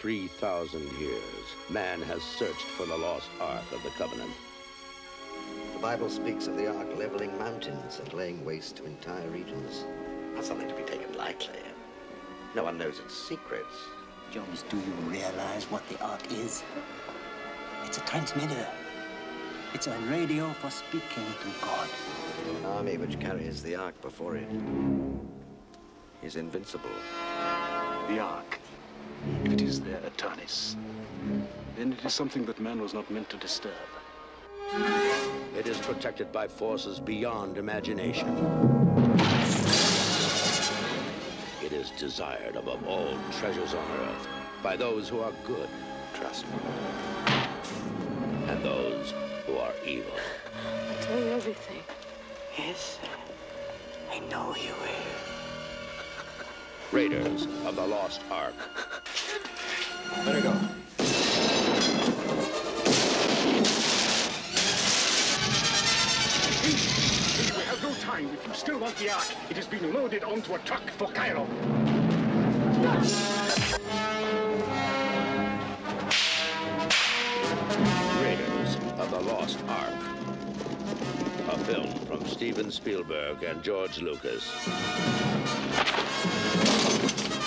3,000 years, man has searched for the lost Ark of the Covenant. The Bible speaks of the Ark leveling mountains and laying waste to entire regions. Not something to be taken lightly. No one knows its secrets. Jones, do you realize what the Ark is? It's a transmitter. It's a radio for speaking to God. An army which carries the Ark before it is invincible. The Ark, if it is there, Atanis, then it is something that man was not meant to disturb. It is protected by forces beyond imagination. It is desired above all treasures on earth by those who are good, Trust me. and those who are evil. I'll tell you everything. Yes, I know you will. Raiders of the Lost Ark. Better go. We have no time. If you still want the Ark, it has been loaded onto a truck for Cairo. Raiders of the Lost Ark. A film from Steven Spielberg and George Lucas.